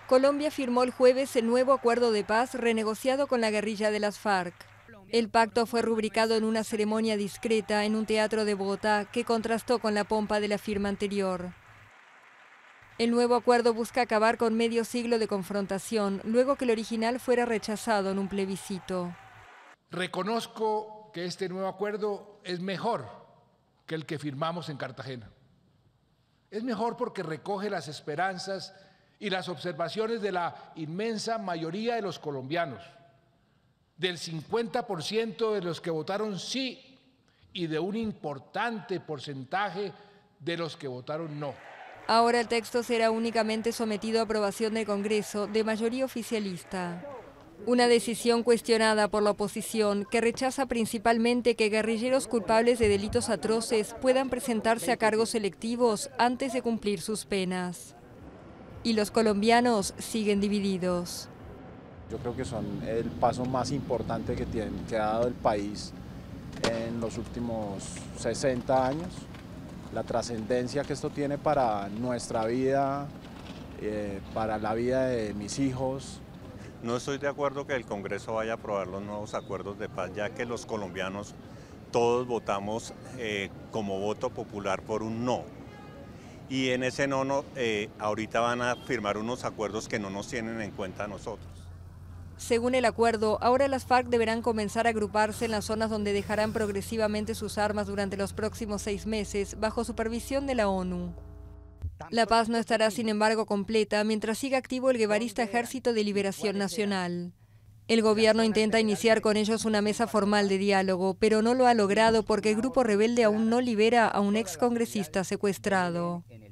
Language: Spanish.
Colombia firmó el jueves el nuevo acuerdo de paz renegociado con la guerrilla de las FARC. El pacto fue rubricado en una ceremonia discreta en un teatro de Bogotá que contrastó con la pompa de la firma anterior. El nuevo acuerdo busca acabar con medio siglo de confrontación, luego que el original fuera rechazado en un plebiscito. Reconozco que este nuevo acuerdo es mejor que el que firmamos en Cartagena. Es mejor porque recoge las esperanzas y las observaciones de la inmensa mayoría de los colombianos, del 50% de los que votaron sí y de un importante porcentaje de los que votaron no. Ahora el texto será únicamente sometido a aprobación del Congreso de mayoría oficialista. Una decisión cuestionada por la oposición, que rechaza principalmente que guerrilleros culpables de delitos atroces puedan presentarse a cargos selectivos antes de cumplir sus penas. Y los colombianos siguen divididos. Yo creo que son el paso más importante que ha dado el país en los últimos 60 años. La trascendencia que esto tiene para nuestra vida, para la vida de mis hijos. No estoy de acuerdo que el Congreso vaya a aprobar los nuevos acuerdos de paz, ya que los colombianos todos votamos como voto popular por un no. Y en ese no, ahorita van a firmar unos acuerdos que no nos tienen en cuenta a nosotros. Según el acuerdo, ahora las FARC deberán comenzar a agruparse en las zonas donde dejarán progresivamente sus armas durante los próximos 6 meses, bajo supervisión de la ONU. La paz no estará, sin embargo, completa mientras siga activo el guevarista Ejército de Liberación Nacional. El gobierno intenta iniciar con ellos una mesa formal de diálogo, pero no lo ha logrado porque el grupo rebelde aún no libera a un excongresista secuestrado.